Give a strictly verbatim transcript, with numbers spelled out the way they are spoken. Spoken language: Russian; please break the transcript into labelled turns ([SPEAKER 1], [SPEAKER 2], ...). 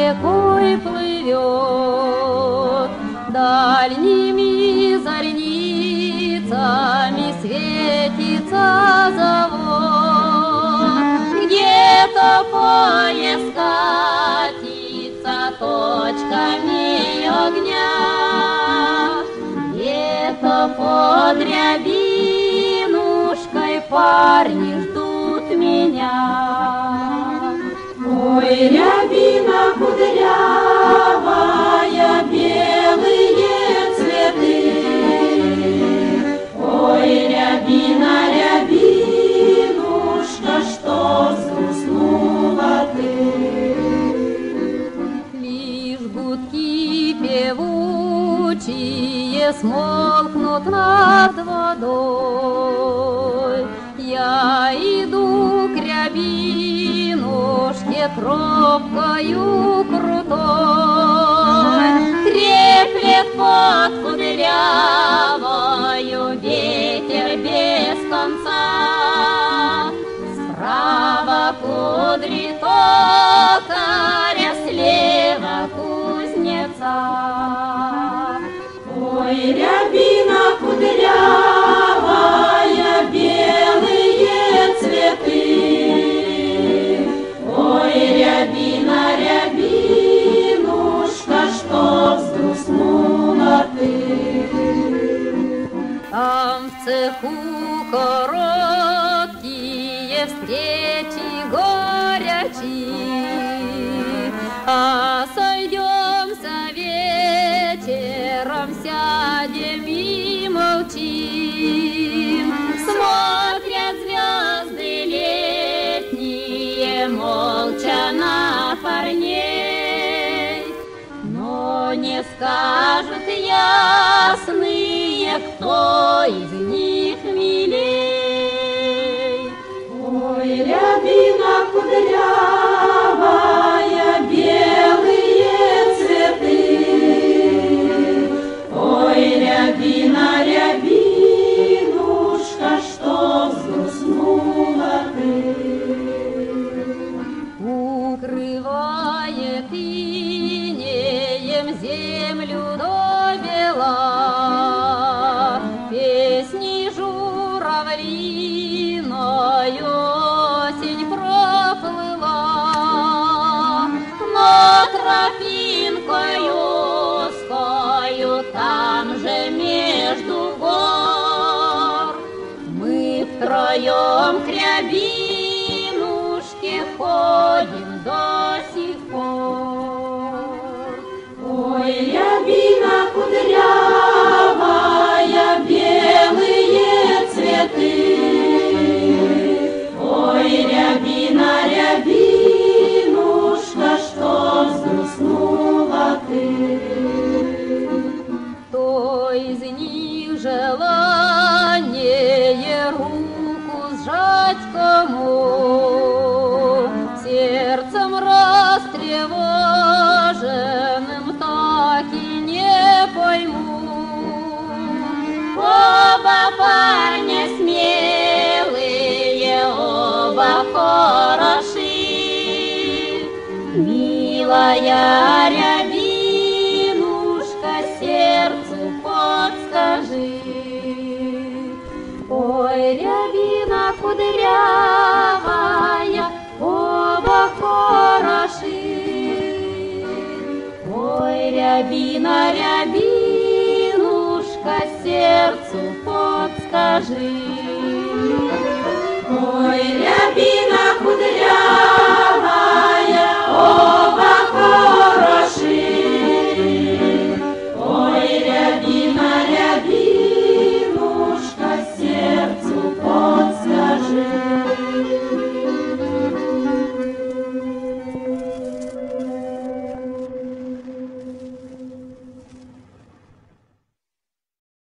[SPEAKER 1] рекой плывет, дальними зорницами светится завод. Где-то поезд катится точками огня, где-то под Рябинушкой парни ждут меня. Ой, рябина кудрявая, белые цветы, ой, рябина, рябинушка, что взгрустнула ты. Лишь гудки певучие смолкнут над водой, я иду к рябинушке тропкою крутой. Треплет под кудрявою ветер без конца, справа кудри токаря, слева кузнеца. Ой, рябина кудрявая, белые цветы, ой, рябина, рябинушка, что взгрустнула ты. Там в цеху короткие встречи горячие, а сойдемся вечером, сядем и молчим. Смотрят звезды летние молча на парней, но не скажут ясные, кто из них милей. Ой, рябина кудрявая, белые цветы, ой, рябина, рябинушка, что взгрустнула ты. Укрывает инеем землю до бела, песни журавлиною осень проплыла, но тропинкою узкою там же между гор мы втроем к Рябинушке ходим до сих пор. Ой, рябина кудрявая, белые цветы, ой, рябина, рябинушка, что взгрустнула ты. Кто из них желание руку сжать кому, сердцем растревоженным так и не пойму. Оба парня смелые, оба хороши, милая Рябинушка, сердцу подскажи. Ой, рябина кудрявая, оба хороши, ой, рябина, рябинушка, сердцу подскажи. Ой, рябина